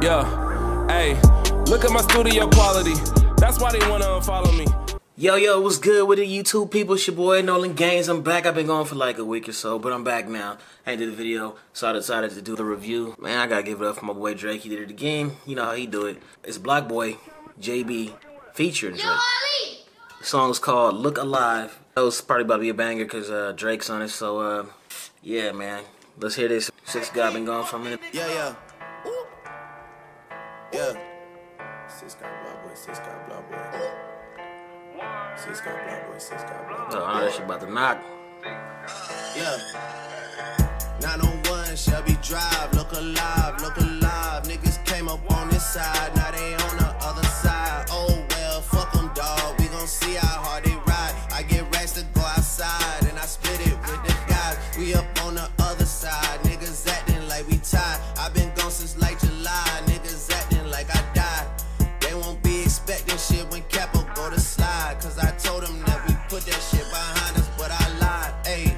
Yeah, hey, look at my studio quality. That's why they wanna unfollow me. Yo, what's good with the YouTube people? It's your boy Nolan Gaines. I'm back. I've been gone for like a week or so, but I'm back now. I ain't did a video, so I decided to do the review. Man, I gotta give it up for my boy Drake. He did it again. You know how he do it. It's BlocBoy JB featuring Drake. The song's called Look Alive. That was probably about to be a banger because Drake's on it. So, yeah, man. Let's hear this. 6 God been gone for a minute. Yeah. Yeah. 6 God BlocBoy, 6 God BlocBoy. 6 God BlocBoy, 6 God BlocBoy. Oh, that shit about to knock. Yeah. 901 Shelby Drive, look alive, look alive. Niggas came up on this side, now they on the other side. Oh well, fuck them, dawg. We gon' see how hard they ride. I get racks to go outside, and I split it with the guys. We up on the other side, niggas acting like we tied. I been gone since like July, niggas acting like I died. They won't be expecting shit when Capo go to slide, cause I told them that we put that shit behind us, but I lied.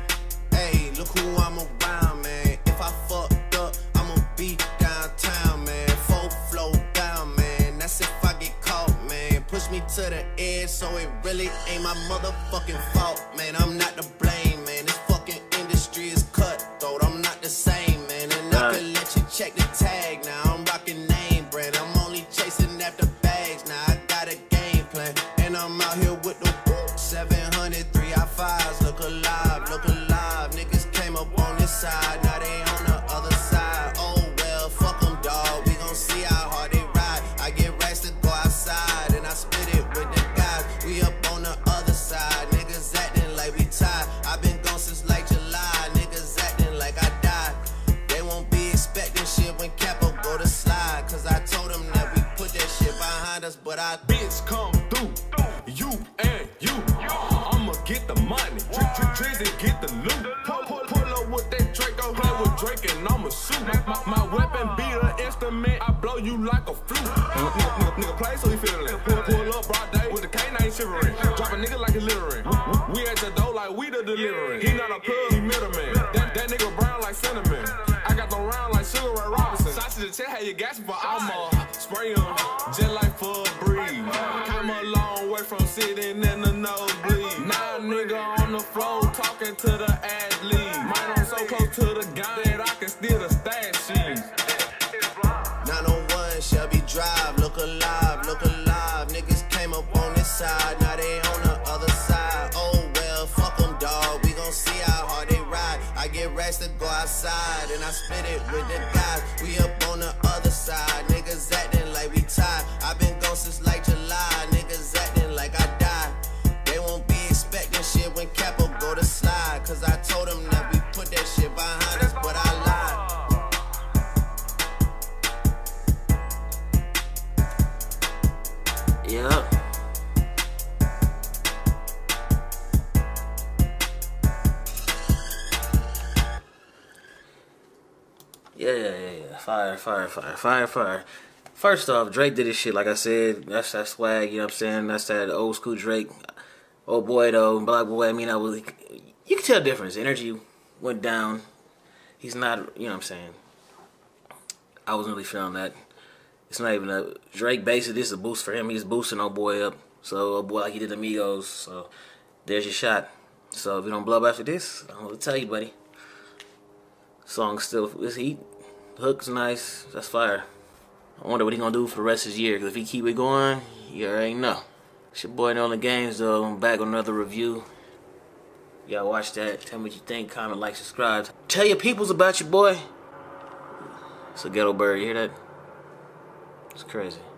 Hey, look who I'm around, man. If I fucked up, I'ma be downtown, man. Full flow down, man. That's if I get caught, man. Push me to the edge, so it really ain't my motherfucking fault, man. I'm not to blame, man. This fucking industry is cutthroat. I'm not the same, man. And I can let you check the tag now. I'm rocking name brand. I'm only chasing after bags now. I got a game plan, and I'm out here with the 700 3i5s. Look alive, look alive. Niggas came up on this side, now they on the other side. Oh well, fuck them, dawg. We gon' see how hard they ride. I get racks to go outside, and I split it with the guys. We up on the other side, niggas acting like we tied. I been gone since like July, niggas acting like I died. They won't be expecting shit when Capo go to slide, cause I told them that we put that shit behind us, but I Bitch, come through. You and you. I'ma get the money. Drizzy get the loot. Pull up with that Draco. Play with Drake and I'ma shoot. My weapon be an instrument. I blow you like a flute. Nigga play so he feelin'. Pull up broad day with the canine shivering. Drop a nigga like he littering. We at the door like we the delivering. He not a plug, he middleman. That nigga brown like cinnamon. I got them round like Sugar Ray Robinson. Sausage to check how you gasping for I'ma spray him just like for a breeze. Come a long way from sitting in the nosebleed. Now nigga on the floor talking to the athlete. Mine I'm so close to the gun that I can steal the stash sheets. 901 Shelby Drive, look alive, look alive. Niggas came up on this side, now they on the other side. Oh well, fuck them, dawg. We gon' see how hard they ride. I get racks to go outside, and I split it with the guys. We up on the other side, niggas acting like we tied. I been gone since like July, niggas acting like I died. They won't be expecting shit when Capo go to slide, cause I told them that we put that shit behind us, but I lied. Yeah. Yeah. Fire. First off, Drake did his shit, like I said. That's that swag, you know what I'm saying? That's that old school Drake. Oh boy, though, BlocBoy, I mean, you can tell the difference. Energy went down. He's not, you know what I'm saying? I wasn't really feeling that. It's not even a Drake basically. This is a boost for him. He's boosting old boy up. So old boy like he did Amigos. So there's your shot. So if you don't blow up after this, I'm gonna tell you, buddy. Song's still it's heat. Hook's nice. That's fire. I wonder what he gonna do for the rest of his year. Cause if he keep it going, you already know. It's your boy Nolan Gaines though. I'm back on another review. Y'all watch that. Tell me what you think. Comment, like, subscribe. Tell your peoples about your boy. It's a ghetto bird. You hear that? It's crazy.